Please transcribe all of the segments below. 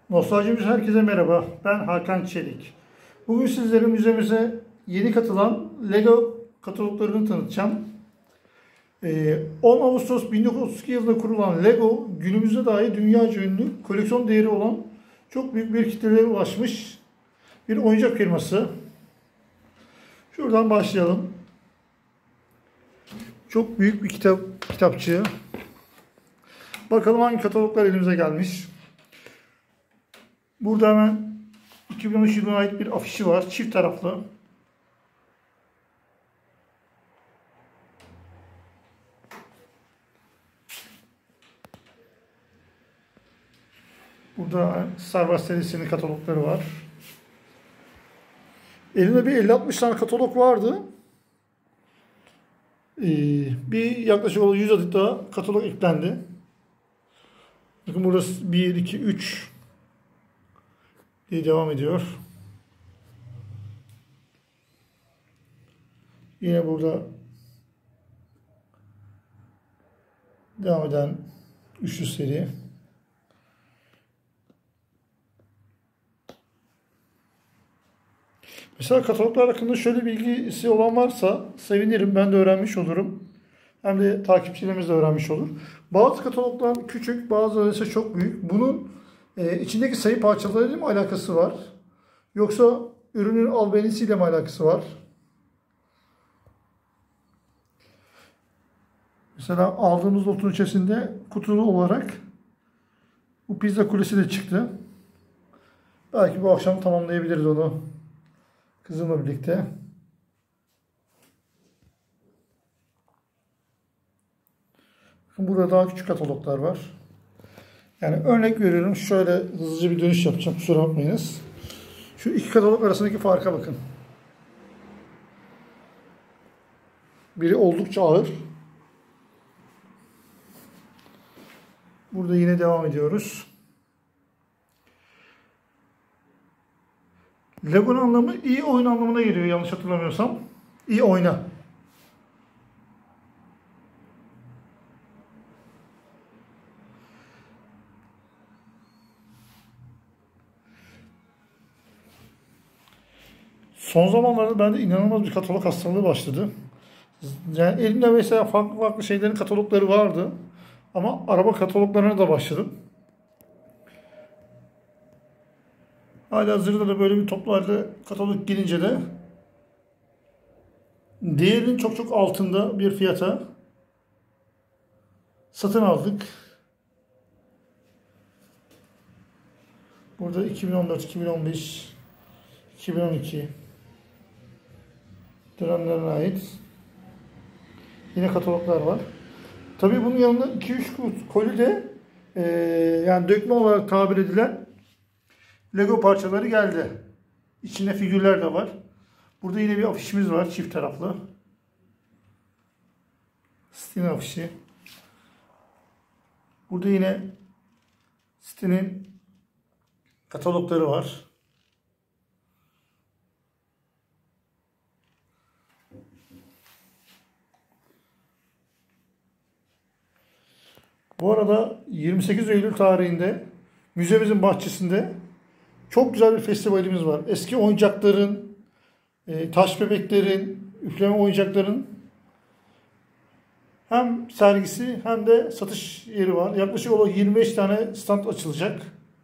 Nostaljimiz herkese merhaba. Ben Hakan Çelik. Bugün sizlere müzemize yeni katılan Lego kataloglarını tanıtacağım. 10 Ağustos 1932 yılında kurulan Lego, günümüzde dahi dünyaca ünlü, koleksiyon değeri olan çok büyük bir kitlelere ulaşmış bir oyuncak firması. Şuradan başlayalım. Çok büyük bir kitapçı. Bakalım hangi kataloglar elimize gelmiş. Burada hemen 2013 yılına ait bir afişi var. Çift taraflı. Burada Star Wars serisinin katalogları var. Elimde bir 50-60 tane katalog vardı. Bir yaklaşık olarak 100 adet daha katalog eklendi. Bakın burası 1, 2, 3 diye devam ediyor. Yine burada devam eden üçlü seri. Mesela kataloglar hakkında şöyle bilgisi olan varsa sevinirim. Ben de öğrenmiş olurum. Hem de takipçilerimiz de öğrenmiş olur. Bazı kataloglar küçük, bazıları ise çok büyük. Bunun içindeki sayı parçalarıyla mı alakası var? Yoksa ürünün albenisiyle mi alakası var? Mesela aldığımız notun içerisinde kutulu olarak bu pizza kulesi de çıktı. Belki bu akşam tamamlayabiliriz onu kızımla birlikte. Burada daha küçük kataloglar var. Yani örnek veriyorum. Şöyle hızlıca bir dönüş yapacağım. Kusura bakmayınız. Şu iki katalog arasındaki farka bakın. Biri oldukça ağır. Burada yine devam ediyoruz. Lego'nun anlamı iyi oyun anlamına geliyor yanlış hatırlamıyorsam. İyi oyna. Son zamanlarda bende inanılmaz bir katalog hastalığı başladı. Yani elimde mesela farklı şeylerin katalogları vardı. Ama araba kataloglarına da başladım. Halihazırda da böyle bir toplu halde katalog gelince de değerinin çok altında bir fiyata satın aldık. Burada 2014, 2015, 2012 dönemlerine ait yine kataloglar var. Tabii bunun yanında 2-3 koli de yani dökme olarak tabir edilen Lego parçaları geldi. İçinde figürler de var. Burada yine bir afişimiz var çift taraflı. Stin afişi. Burada yine Stin'in katalogları var. Bu arada 28 Eylül tarihinde müzemizin bahçesinde çok güzel bir festivalimiz var. Eski oyuncakların, taş bebeklerin, üfleme oyuncakların hem sergisi hem de satış yeri var. Yaklaşık olarak 25 tane stand açılacak.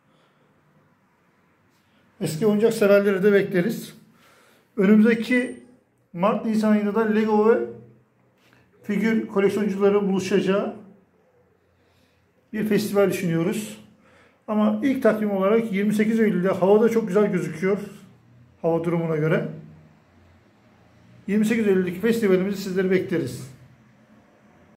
Eski oyuncak severleri de bekleriz. Önümüzdeki Mart-Nisan ayında da Lego ve figür koleksiyoncuları buluşacağı bir festival düşünüyoruz. Ama ilk takvim olarak 28 Eylül'de havada çok güzel gözüküyor. Hava durumuna göre. 28 Eylül'deki festivalimizi sizleri bekleriz.